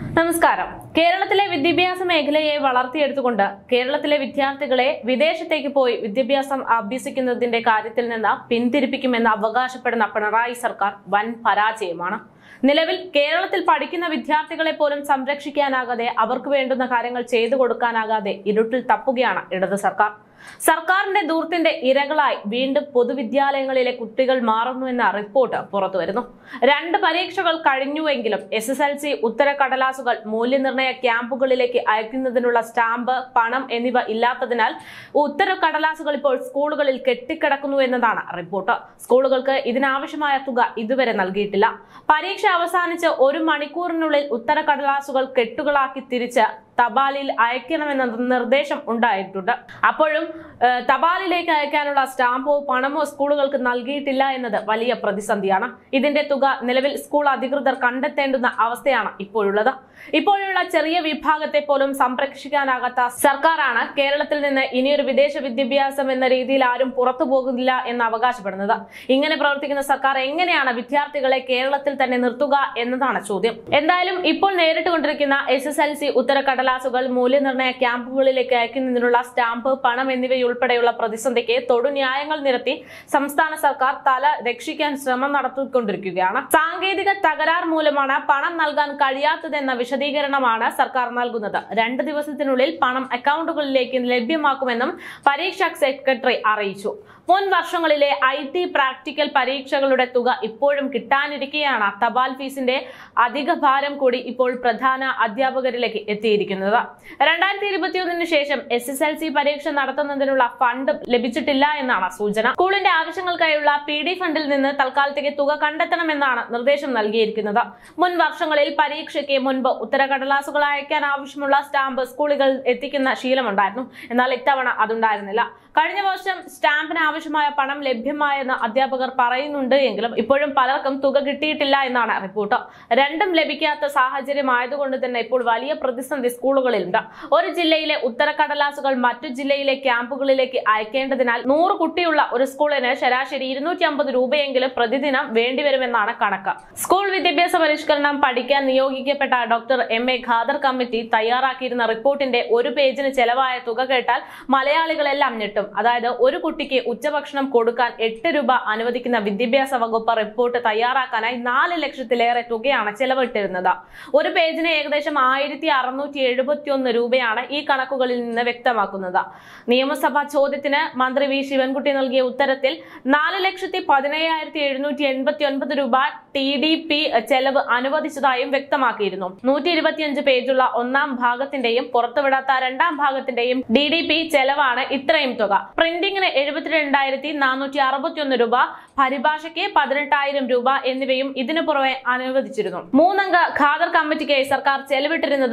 നമസ്കാരം. കേരളത്തിലെ വിദ്യാഭ്യാസ മേഖലയെ വളർത്തിയെടുത്തുകൊണ്ട് കേരളത്തിലെ വിദ്യാർത്ഥികളെ വിദേശത്തേക്ക് പോയി വിദ്യാഭ്യാസം അഭ്യസിക്കുന്നതിന്റെ കാര്യത്തിൽ നിന്ന് പിന്തിരിപ്പിക്കുമെന്ന് അവകാശപ്പെടുന്ന പിണറായി സർക്കാർ വൻ പരാജയമാണ്. നിലവിൽ കേരളത്തിൽ പഠിക്കുന്ന വിദ്യാർത്ഥികളെ പോലും സംരക്ഷിക്കാനാകാതെ അവർക്ക് വേണ്ടുന്ന കാര്യങ്ങൾ ചെയ്തു കൊടുക്കാനാകാതെ ഇരുട്ടിൽ തപ്പുകയാണ് ഇടത് സർക്കാർ. സർക്കാരിന്റെ ദൂർത്തിന്റെ ഇരകളായി വീണ്ടും പൊതുവിദ്യാലയങ്ങളിലെ കുട്ടികൾ മാറുന്നുവെന്ന റിപ്പോർട്ട് പുറത്തുവരുന്നു. 2 പരീക്ഷകൾ കഴിഞ്ഞുവെങ്കിലും SSLC ഉത്തരക്കടലാസുകൾ മൂല്യനിർണ്ണയ ക്യാമ്പുകളിലേക്ക് അയക്കുന്നതിനുള്ള സ്റ്റാമ്പ്, പണം എന്നിവ ഇല്ലാത്തതിനാൽ ഉത്തരക്കടലാസുകൾ ഇപ്പോൾ സ്കൂളുകളിൽ കെട്ടിക്കിടക്കുന്നു എന്നതാണ് റിപ്പോർട്ട്. സ്കൂളുകൾക്ക് ഇതിനാവശ്യമായ തുക ഇതുവരെ നൽകിയിട്ടില്ല. പരീക്ഷ അവസാനിച്ച് 1 മണിക്കൂറിനുള്ളിൽ ഉത്തരക്കടലാസുകൾ കെട്ടുകളാക്കി തിരിച്ച് തപാലിൽ അയക്കണമെന്ന നിർദ്ദേശം ഉണ്ടായിട്ടുണ്ട്. അപ്പോഴും തപാലിലേക്ക് അയക്കാനുള്ള സ്റ്റാമ്പോ പണമോ സ്കൂളുകൾക്ക് നൽകിയിട്ടില്ല എന്നത് വലിയ പ്രതിസന്ധിയാണ്. ഇതിന്റെ തുക നിലവിൽ സ്കൂൾ അധികൃതർ കണ്ടെത്തേണ്ടുന്ന അവസ്ഥയാണ് ഇപ്പോഴുള്ളത്. ഇപ്പോഴുള്ള ചെറിയ വിഭാഗത്തെ പോലും സംരക്ഷിക്കാനാകാത്ത സർക്കാരാണ് കേരളത്തിൽ നിന്ന് ഇനിയൊരു വിദേശ വിദ്യാഭ്യാസം എന്ന രീതിയിൽ ആരും പുറത്തു പോകുന്നില്ല എന്ന് അവകാശപ്പെടുന്നത്. ഇങ്ങനെ പ്രവർത്തിക്കുന്ന സർക്കാർ എങ്ങനെയാണ് വിദ്യാർത്ഥികളെ കേരളത്തിൽ തന്നെ നിർത്തുക എന്നതാണ് ചോദ്യം. എന്തായാലും ഇപ്പോൾ നേരിട്ടുകൊണ്ടിരിക്കുന്ന SSLC ഉത്തരക്കടലാസുകൾ മൂല്യനിർണ്ണയ ക്യാമ്പുകളിലേക്ക് അയക്കുന്നതിനുള്ള സ്റ്റാമ്പ്, പണം എന്നിവയുൾപ്പെടെയുള്ള പ്രതിസന്ധിക്ക് തൊടുന്യായങ്ങൾ നിരത്തി സംസ്ഥാന സർക്കാർ തല രക്ഷിക്കാൻ ശ്രമം നടത്തിക്കൊണ്ടിരിക്കുകയാണ്. സാങ്കേതിക തകരാർ മൂലമാണ് പണം നൽകാൻ കഴിയാത്തതെന്ന വിശദീകരണമാണ് സർക്കാർ നൽകുന്നത്. 2 ദിവസത്തിനുള്ളിൽ പണം അക്കൗണ്ടുകളിലേക്ക് ലഭ്യമാക്കുമെന്നും പരീക്ഷാ സെക്രട്ടറി അറിയിച്ചു. മുൻ വർഷങ്ങളിലെ IT പ്രാക്ടിക്കൽ പരീക്ഷകളുടെ തുക ഇപ്പോഴും കിട്ടാനിരിക്കെയാണ് തപാൽ ഫീസിന്റെ അധിക ഭാരം കൂടി ഇപ്പോൾ പ്രധാന അധ്യാപകരിലേക്ക് എത്തിയിരിക്കുന്നത്. 2021 ശേഷം SSLC പരീക്ഷ നടത്തുന്നതിനുള്ള ഫണ്ട് ലഭിച്ചിട്ടില്ല എന്നാണ് സൂചന. സ്കൂളിന്റെ ആവശ്യങ്ങൾക്കായുള്ള PD ഫണ്ടിൽ നിന്ന് തൽക്കാലത്തേക്ക് തുക കണ്ടെത്തണമെന്നാണ് നിർദ്ദേശം നൽകിയിരിക്കുന്നത്. മുൻ വർഷങ്ങളിൽ പരീക്ഷയ്ക്ക് മുൻപ് ഉത്തരക്കടലാസുകൾ അയക്കാൻ ആവശ്യമുള്ള സ്റ്റാമ്പ് സ്കൂളുകൾ എത്തിക്കുന്ന ശീലമുണ്ടായിരുന്നു. എന്നാൽ ഇത്തവണ അതുണ്ടായിരുന്നില്ല. കഴിഞ്ഞ വർഷം സ്റ്റാമ്പിന് ആവശ്യമായ പണം ലഭ്യമായെന്ന് അധ്യാപകർ പറയുന്നുണ്ട് എങ്കിലും ഇപ്പോഴും പലർക്കും തുക കിട്ടിയിട്ടില്ല എന്നാണ് റിപ്പോർട്ട്. രണ്ടും ലഭിക്കാത്ത സാഹചര്യമായതുകൊണ്ട് തന്നെ ഇപ്പോൾ വലിയ പ്രതിസന്ധി സ്കൂളുകളിലുണ്ട്. ഒരു ജില്ലയിലെ ഉത്തരക്കടലാസുകൾ മറ്റു ജില്ലയിലെ ക്യാമ്പുകളിലേക്ക് അയക്കേണ്ടതിനാൽ 100 കുട്ടിയുള്ള ഒരു സ്കൂളിന് ശരാശരി 250 രൂപയെങ്കിലും പ്രതിദിനം വേണ്ടിവരുമെന്നാണ് കണക്ക്. സ്കൂൾ വിദ്യാഭ്യാസ പരിഷ്കരണം പഠിക്കാൻ നിയോഗിക്കപ്പെട്ട ഡോക്ടർ MA ഖാദർ കമ്മിറ്റി തയ്യാറാക്കിയിരുന്ന റിപ്പോർട്ടിന്റെ 1 പേജിന് ചെലവായ തുക കേട്ടാൽ മലയാളികളെല്ലാം ഞെട്ടും. അതായത് ഒരു കുട്ടിക്ക് ഉച്ചഭക്ഷണം കൊടുക്കാൻ 8 രൂപ അനുവദിക്കുന്ന വിദ്യാഭ്യാസ വകുപ്പ് റിപ്പോർട്ട് തയ്യാറാക്കാനായി 4 ലക്ഷത്തിലേറെ തുകയാണ് ചെലവിട്ടിരുന്നത്. ഒരു പേജിന് ഏകദേശം 1671 രൂപയാണ് ഈ കണക്കുകളിൽ നിന്ന് വ്യക്തമാക്കുന്നത്. നിയമസഭാ ചോദ്യത്തിന് മന്ത്രി V ശിവൻകുട്ടി നൽകിയ ഉത്തരത്തിൽ 4,17,789 രൂപ TDP ചെലവ് അനുവദിച്ചതായും വ്യക്തമാക്കിയിരുന്നു. 125 പേജുള്ള 1ാം ഭാഗത്തിന്റെയും പുറത്തുവിടാത്ത 2ാം ഭാഗത്തിന്റെയും DDP ചെലവാണ് ഇത്രയും തുക. പ്രിന്റിംഗിന് 72,461 രൂപ, പരിഭാഷയ്ക്ക് 18,000 രൂപ എന്നിവയും ഇതിനു പുറമെ അനുവദിച്ചിരുന്നു. 3 അംഗ ഖാദർ കമ്മിറ്റിക്കായി സർക്കാർ ചെലവിട്ടിരുന്നത്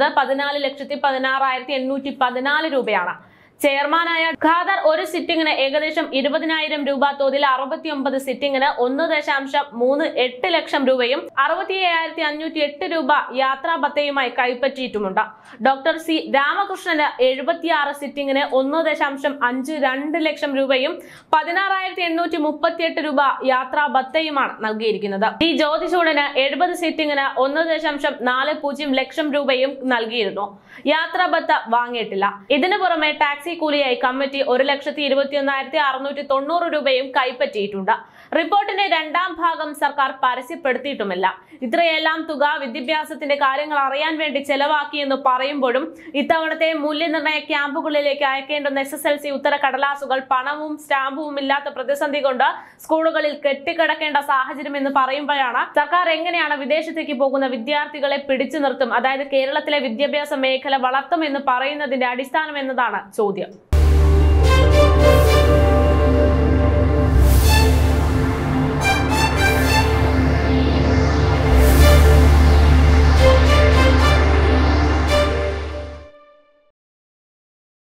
14,16,814 രൂപയാണ്. ചെയർമാനായ ഖാദർ ഒരു സിറ്റിംഗിന് ഏകദേശം 20,000 രൂപ തോതിൽ 69 സിറ്റിംഗിന് 1.38 ലക്ഷം രൂപയും 67,508 രൂപ യാത്രാ ഭത്തയുമായി കൈപ്പറ്റിയിട്ടുമുണ്ട്. ഡോക്ടർ C രാമകൃഷ്ണന് 76 സിറ്റിംഗിന് 1.52 ലക്ഷം രൂപയും 16,838 രൂപ യാത്രാ ഭത്തയുമാണ് നൽകിയിരിക്കുന്നത്. ഈ ജ്യോതിഷൂടന് 70 സിറ്റിംഗിന് 1.40 ലക്ഷം രൂപയും നൽകിയിരുന്നു. യാത്രാ ഭത്ത വാങ്ങിയിട്ടില്ല. ഇതിനു പുറമെ ടാക്സി കൂലിയായി കമ്മിറ്റി 1,21,690 രൂപയും കൈപ്പറ്റിയിട്ടുണ്ട്. റിപ്പോർട്ടിന്റെ 2ാം ഭാഗം സർക്കാർ പരസ്യപ്പെടുത്തിയിട്ടുമില്ല. ഇത്രയെല്ലാം തുക വിദ്യാഭ്യാസത്തിന്റെ കാര്യങ്ങൾ അറിയാൻ വേണ്ടി ചെലവാക്കിയെന്ന് പറയുമ്പോഴും ഇത്തവണത്തെ മൂല്യനിർണ്ണയ ക്യാമ്പുകളിലേക്ക് അയക്കേണ്ടുന്ന SSLC ഉത്തരക്കടലാസുകൾ പണവും സ്റ്റാമ്പും ഇല്ലാത്ത പ്രതിസന്ധി കൊണ്ട് സ്കൂളുകളിൽ കെട്ടിക്കിടക്കേണ്ട സാഹചര്യം എന്ന് പറയുമ്പോഴാണ് സർക്കാർ എങ്ങനെയാണ് വിദേശത്തേക്ക് പോകുന്ന വിദ്യാർത്ഥികളെ പിടിച്ചു നിർത്തും, അതായത് കേരളത്തിലെ വിദ്യാഭ്യാസ മേഖല വളർത്തും എന്ന് പറയുന്നതിന്റെ അടിസ്ഥാനം എന്നതാണ് ചോദ്യം.